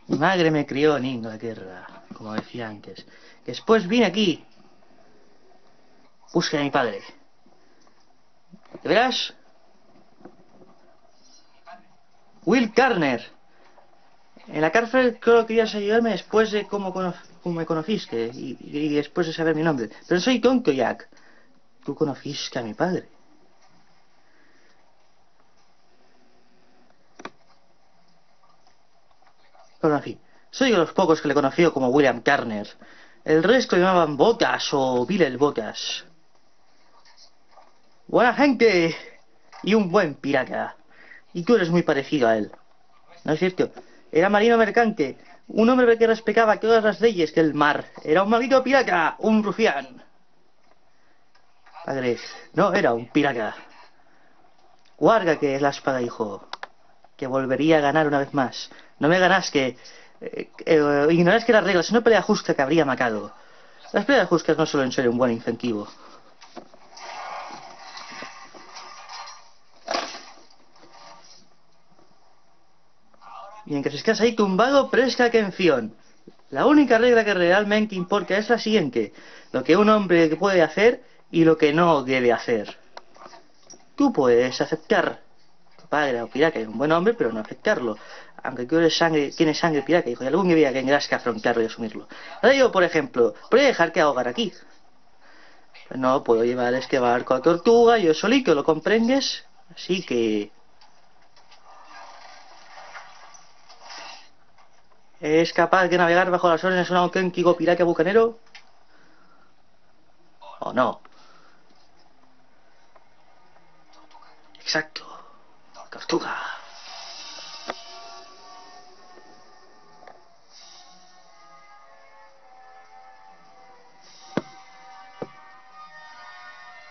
Mi madre me crió en Inglaterra, como decía antes. Después vine aquí. Busqué a mi padre. ¿De veras? Will Carner. En la cárcel creo que querías ayudarme después de cómo me conociste y después de saber mi nombre. Pero soy tonto, Jack. Tú conociste a mi padre. Conocí. Soy de los pocos que le conoció como William Carner. El resto le llamaban Bocas o Bill el Bocas. Buena gente y un buen pirata. Y tú eres muy parecido a él. ¿No es cierto? Era marino mercante, un hombre que respetaba todas las leyes del mar. Era un maldito pirata, un rufián. Padre, no era un pirata. Guarda que es la espada, hijo, que volvería a ganar una vez más. No me ganas que... ignorás que las reglas, es una pelea justa que habría matado. Las peleas justas no suelen ser un buen incentivo. Mientras estás ahí tumbado, presta atención. La única regla que realmente importa es la siguiente. Lo que un hombre puede hacer y lo que no debe hacer. Tú puedes aceptar tu padre o pirata es un buen hombre, pero no aceptarlo. Aunque tú tienes sangre pirata, hijo, y algún día tendrás que afrontarlo y asumirlo. Ahora yo, por ejemplo, voy a dejar que ahogar aquí. No puedo llevar este barco a Tortuga, yo solito, ¿lo comprendes? Así que... ¿es capaz de navegar bajo las órdenes de un auténtico pirata bucanero? ¿O no? Exacto. Tortuga.